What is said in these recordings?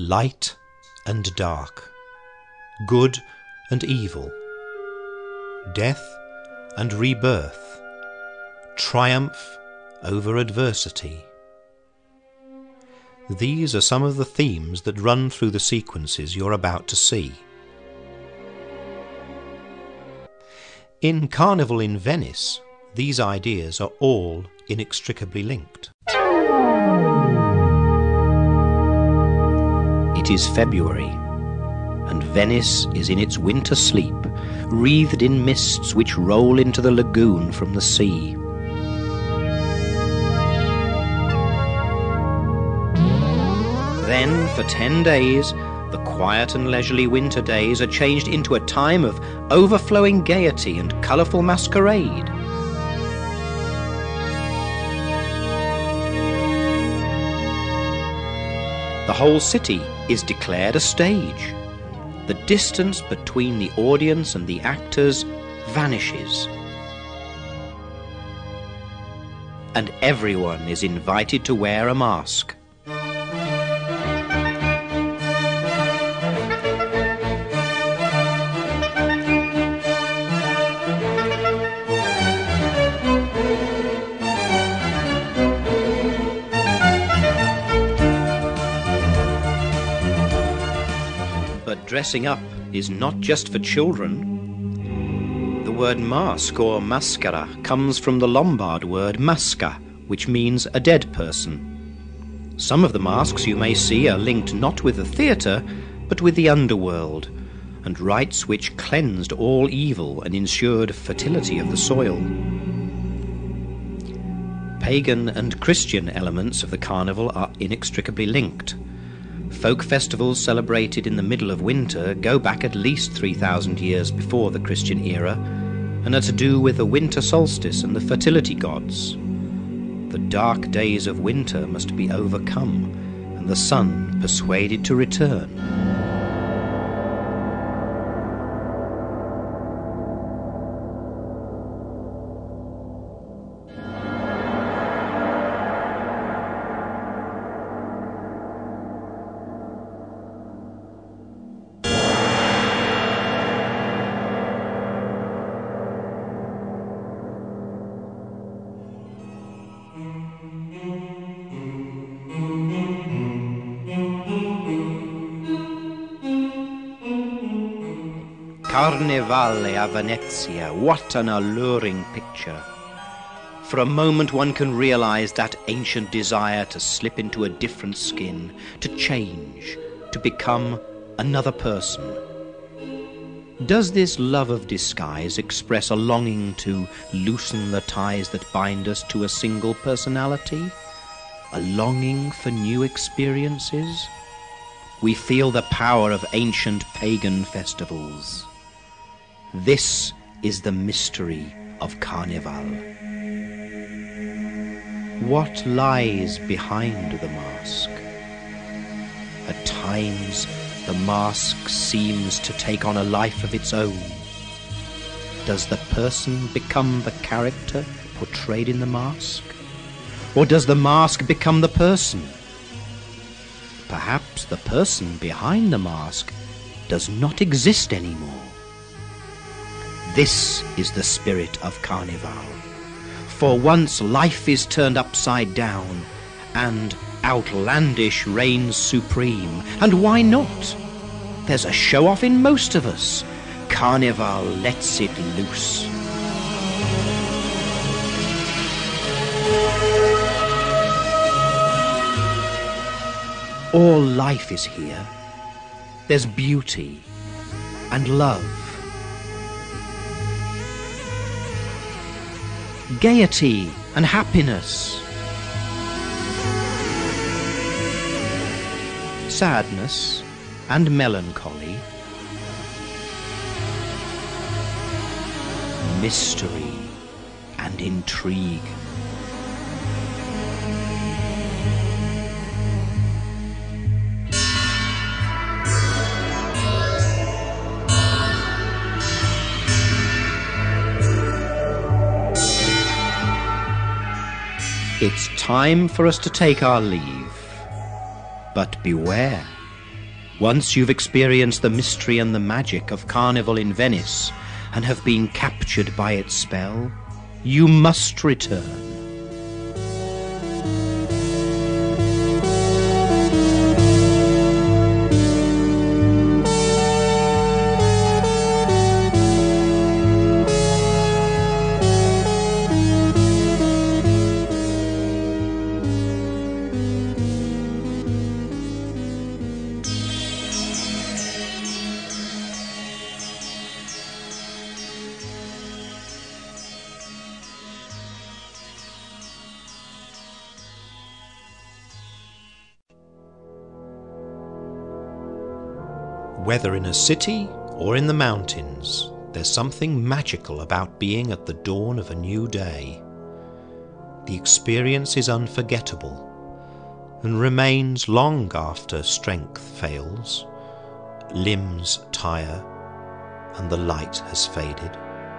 light and dark, good and evil, death and rebirth, triumph over adversity. These are some of the themes that run through the sequences you're about to see. In Carnival in Venice, these ideas are all inextricably linked. It is February, and Venice is in its winter sleep, wreathed in mists which roll into the lagoon from the sea. Then, for 10 days, the quiet and leisurely winter days are changed into a time of overflowing gaiety and colourful masquerade. The whole city is declared a stage. The distance between the audience and the actors vanishes. And everyone is invited to wear a mask. But dressing up is not just for children. The word mask or maschera comes from the Lombard word masca, which means a dead person. Some of the masks you may see are linked not with the theatre, but with the underworld, and rites which cleansed all evil and ensured fertility of the soil. Pagan and Christian elements of the carnival are inextricably linked. Folk festivals celebrated in the middle of winter go back at least 3,000 years before the Christian era and are to do with the winter solstice and the fertility gods. The dark days of winter must be overcome and the sun persuaded to return. Carnevale a Venezia, what an alluring picture. For a moment one can realize that ancient desire to slip into a different skin, to change, to become another person. Does this love of disguise express a longing to loosen the ties that bind us to a single personality? A longing for new experiences? We feel the power of ancient pagan festivals. This is the mystery of Carnival. What lies behind the mask? At times, the mask seems to take on a life of its own. Does the person become the character portrayed in the mask? Or does the mask become the person? Perhaps the person behind the mask does not exist anymore. This is the spirit of Carnival. For once life is turned upside down and outlandish reigns supreme. And why not? There's a show-off in most of us. Carnival lets it loose. All life is here. There's beauty and love. Gaiety and happiness. Sadness and melancholy. Mystery and intrigue. It's time for us to take our leave. But beware, Once you've experienced the mystery and the magic of Carnival in Venice and have been captured by its spell, you must return. Whether in a city or in the mountains, there's something magical about being at the dawn of a new day. The experience is unforgettable and remains long after strength fails, limbs tire, and the light has faded.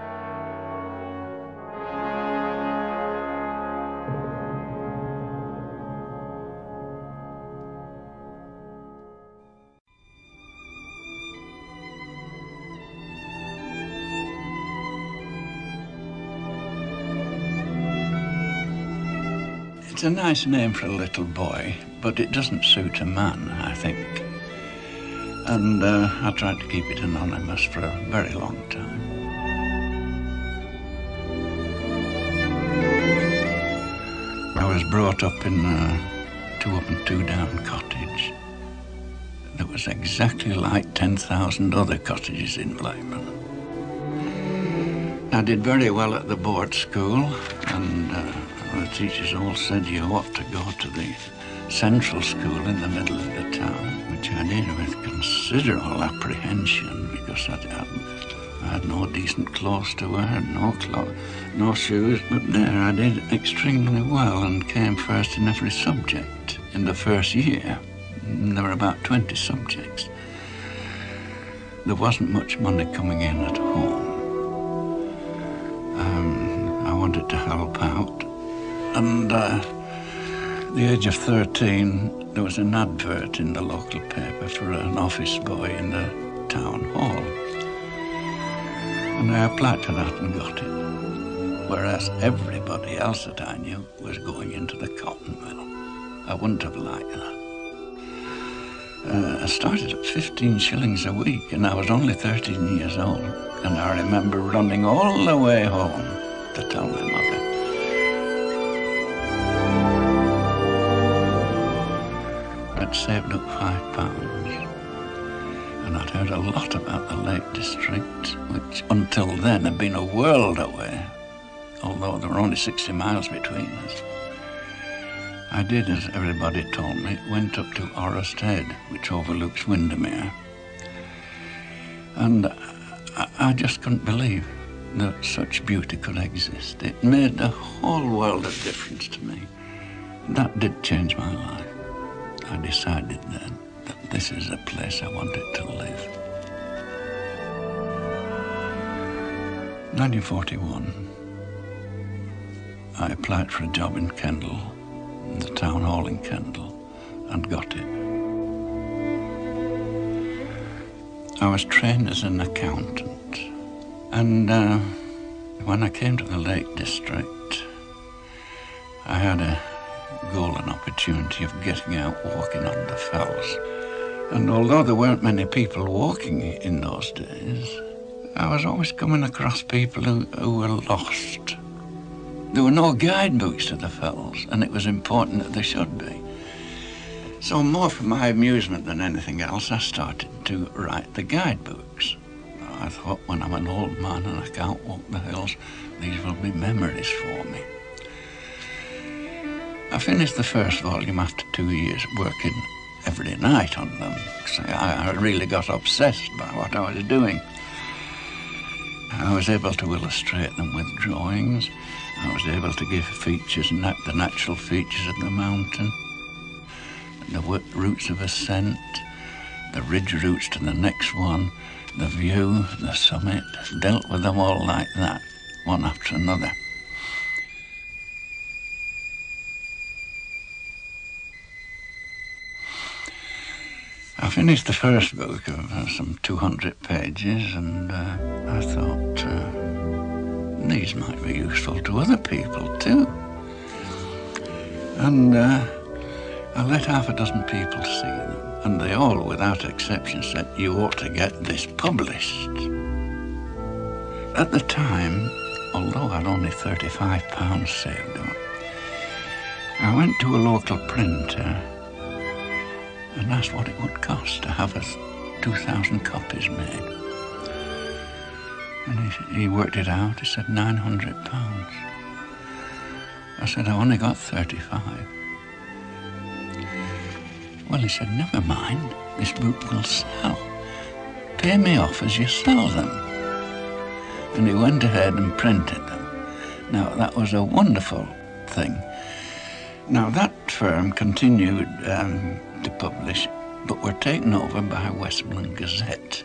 It's a nice name for a little boy, but it doesn't suit a man, I think. And I tried to keep it anonymous for a very long time. I was brought up in a 2 up and 2 down cottage that was exactly like 10,000 other cottages in Blackburn. I did very well at the board school, and the teachers all said you ought to go to the central school in the middle of the town, which I did with considerable apprehension because I had no decent clothes to wear, no shoes, but there I did extremely well and came first in every subject in the first year. There were about 20 subjects. There wasn't much money coming in at home. I wanted to help out. And at the age of 13, there was an advert in the local paper for an office boy in the town hall. And I applied to that and got it. Whereas everybody else that I knew was going into the cotton mill. I wouldn't have liked that. I started at 15 shillings a week, and I was only 13 years old. And I remember running all the way home to tell my mother. I'd saved up £5, and I'd heard a lot about the Lake District, which until then had been a world away, although there were only 60 miles between us. I did as everybody told me, went up to Orrest Head, which overlooks Windermere, and I just couldn't believe that such beauty could exist. It made a whole world of difference to me. That did change my life. I decided then that this is a place I wanted to live. 1941, I applied for a job in Kendal, in the town hall in Kendal, and got it. I was trained as an accountant, and when I came to the Lake District, I had a golden opportunity of getting out walking on the fells. And although there weren't many people walking in those days, I was always coming across people who were lost. There were no guidebooks to the fells, and it was important that there should be. So more for my amusement than anything else, I started to write the guidebooks. I thought, when I'm an old man and I can't walk the hills, these will be memories for me. I finished the first volume after 2 years working every night on them. So I really got obsessed by what I was doing. I was able to illustrate them with drawings. I was able to give features, the natural features of the mountain, the routes of ascent, the ridge routes to the next one, the view, the summit, dealt with them all like that, one after another. I I finished the first book of some 200 pages, and I thought these might be useful to other people too. And I let half a dozen people see them, and they all, without exception, said, "You ought to get this published." At the time, although I'd only £35 saved up, I went to a local printer and asked what it would cost to have 2,000 copies made. And he worked it out. He said £900. I said, "I've only got 35. Well, he said, "Never mind, this book will sell. Pay me off as you sell them." And he went ahead and printed them. Now, that was a wonderful thing. Now, that firm continued to publish, but were taken over by Westmoreland Gazette.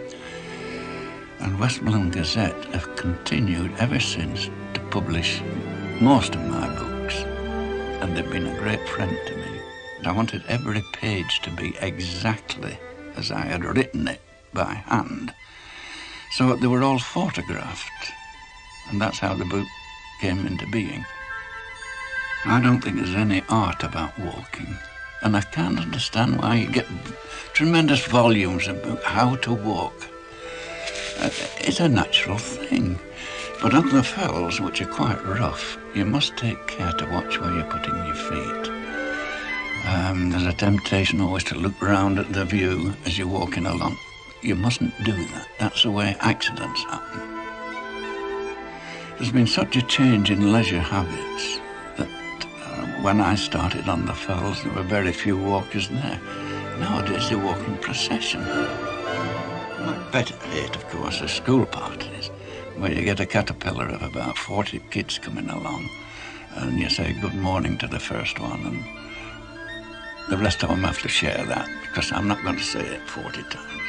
And Westmoreland Gazette have continued ever since to publish most of my books, and they've been a great friend to me. I wanted every page to be exactly as I had written it by hand, so they were all photographed, and that's how the book came into being. I don't think there's any art about walking, and I can't understand why you get tremendous volumes about how to walk. It's a natural thing, but on the fells, which are quite rough, you must take care to watch where you're putting your feet. There's a temptation always to look round at the view as you're walking along. You mustn't do that. That's the way accidents happen. There's been such a change in leisure habits that when I started on the fells, there were very few walkers there. Nowadays, they walk in procession. My pet hate, of course, are school parties, where you get a caterpillar of about 40 kids coming along, and you say good morning to the first one, and the rest of them have to share that, because I'm not going to say it 40 times.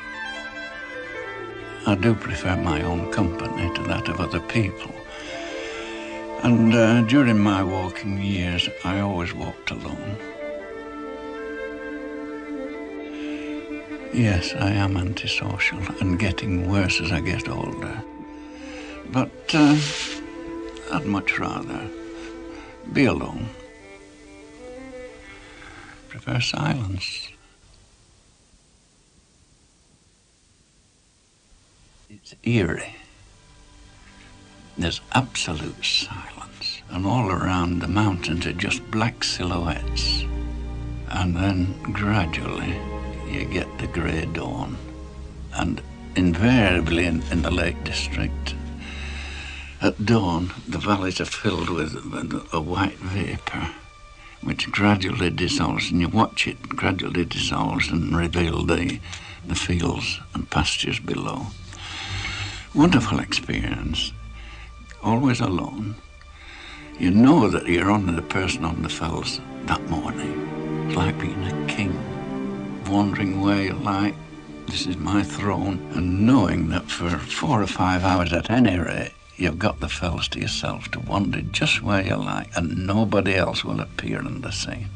I do prefer my own company to that of other people. And during my walking years, I always walked alone. Yes, I am antisocial and getting worse as I get older. But I'd much rather be alone. Prefer silence. It's eerie. There's absolute silence, and all around the mountains are just black silhouettes. And then gradually you get the grey dawn, and invariably in the Lake District, at dawn the valleys are filled with a white vapour, which gradually dissolves, and you watch it gradually dissolves and reveal the fields and pastures below. Wonderful experience. Always alone. You know that you're only the person on the fells that morning. It's like being a king, wandering where you like. This is my throne, and knowing that for 4 or 5 hours at any rate, you've got the fells to yourself to wander just where you like, and nobody else will appear in the scene.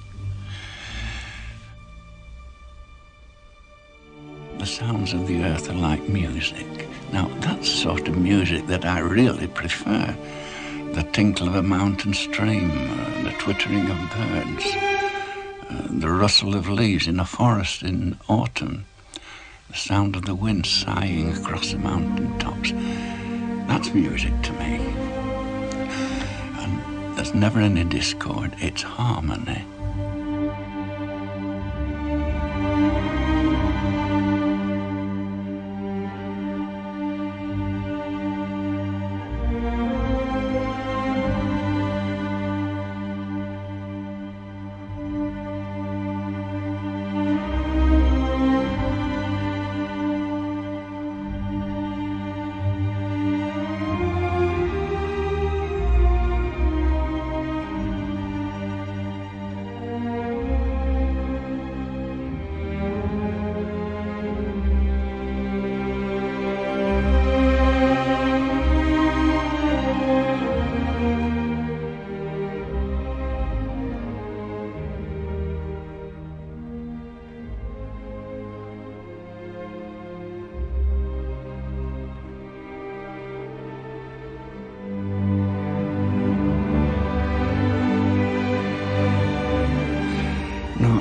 The sounds of the earth are like music. Now, that's the sort of music that I really prefer. The tinkle of a mountain stream, the twittering of birds, the rustle of leaves in a forest in autumn, the sound of the wind sighing across the mountain tops. That's music to me. And there's never any discord, it's harmony.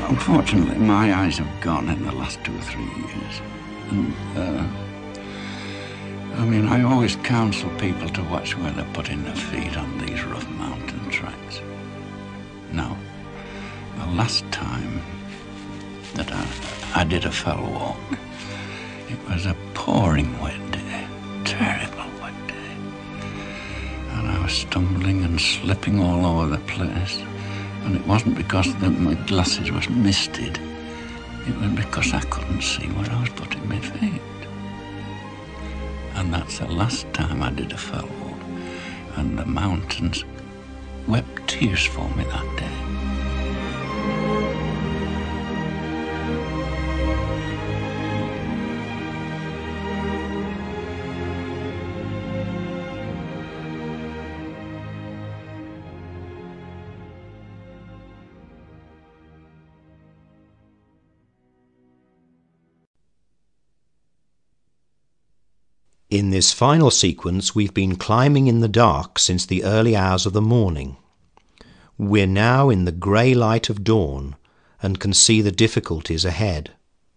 unfortunately, my eyes have gone in the last 2 or 3 years. And, I mean, I always counsel people to watch where they're putting their feet on these rough mountain tracks. Now, the last time that I did a fell walk, it was a pouring wet day, terrible wet day. And I was stumbling and slipping all over the place. And it wasn't because my glasses was misted. It was because I couldn't see where I was putting my feet. And that's the last time I did a fell walk. And the mountains wept tears for me that day. In this final sequence, we've been climbing in the dark since the early hours of the morning. We're now in the grey light of dawn and can see the difficulties ahead.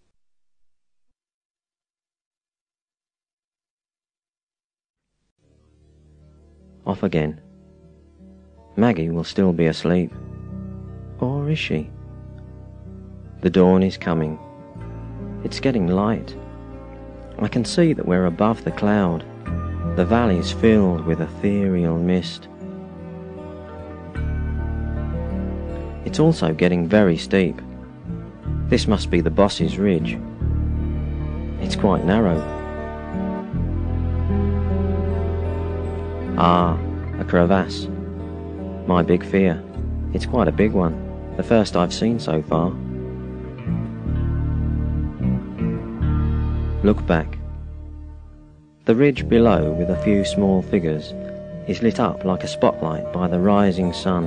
Off again. Maggie will still be asleep. Or is she? The dawn is coming. It's getting light. I can see that we're above the cloud. The valley's filled with ethereal mist. It's also getting very steep. This must be the boss's ridge. It's quite narrow. Ah, a crevasse. My big fear. It's quite a big one, the first I've seen so far. Look back. The ridge below, with a few small figures, is lit up like a spotlight by the rising sun.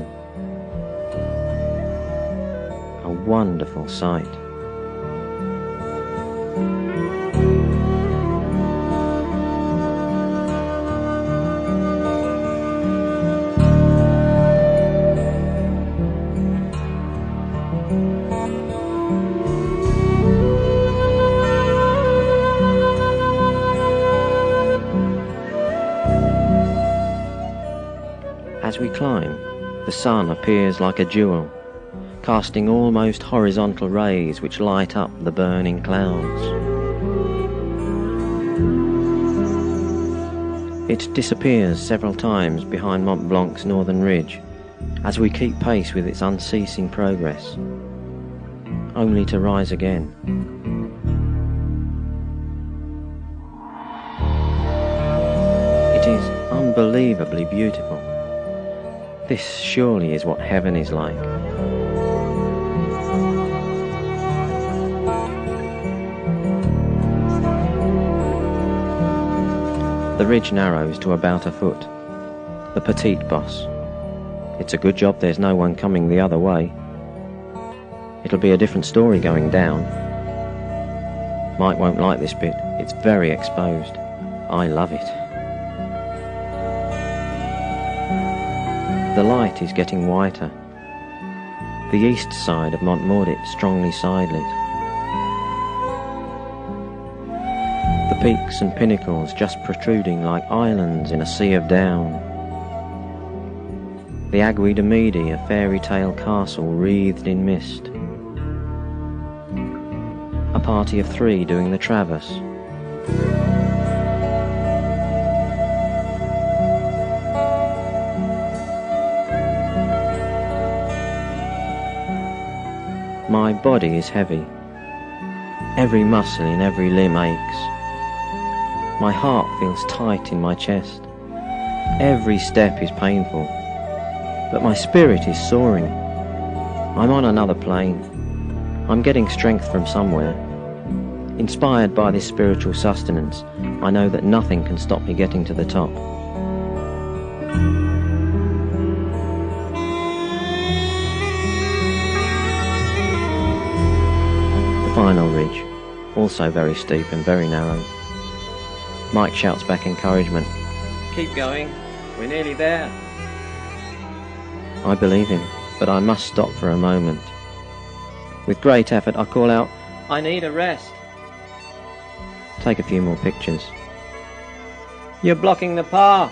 A wonderful sight. As we climb, the sun appears like a jewel, casting almost horizontal rays which light up the burning clouds. It disappears several times behind Mont Blanc's northern ridge, as we keep pace with its unceasing progress, only to rise again. It is unbelievably beautiful. This surely is what heaven is like. The ridge narrows to about a foot. The petite bosse. It's a good job there's no one coming the other way. It'll be a different story going down. Mike won't like this bit. It's very exposed. I love it. The light is getting whiter. The east side of Mont Maudit strongly sidelit. The peaks and pinnacles just protruding like islands in a sea of down. The Aiguille de Midi, a fairy tale castle wreathed in mist. A party of 3 doing the traverse. My body is heavy. Every muscle in every limb aches. My heart feels tight in my chest. Every step is painful. But my spirit is soaring. I'm on another plane. I'm getting strength from somewhere. Inspired by this spiritual sustenance, I know that nothing can stop me getting to the top. Final ridge, also very steep and very narrow. Mike shouts back encouragement. Keep going, we're nearly there. I believe him, but I must stop for a moment. With great effort I call out, "I need a rest." Take a few more pictures. "You're blocking the path."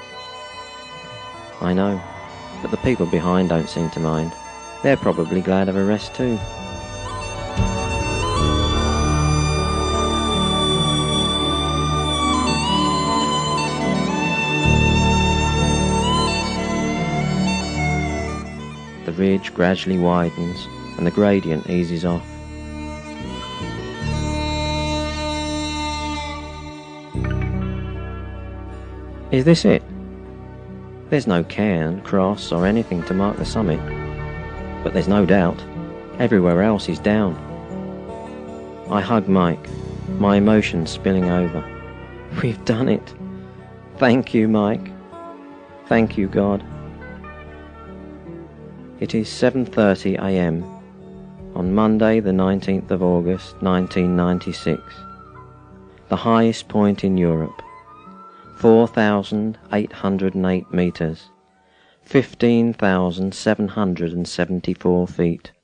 I know, but the people behind don't seem to mind. They're probably glad of a rest too. The ridge gradually widens and the gradient eases off. Is this it? There's no cairn, cross or anything to mark the summit. But there's no doubt, everywhere else is down. I hug Mike, my emotions spilling over. We've done it. Thank you, Mike. Thank you, God. It is 7:30 a.m. on Monday the 19th of August 1996. The highest point in Europe, 4,808 metres, 15,774 feet.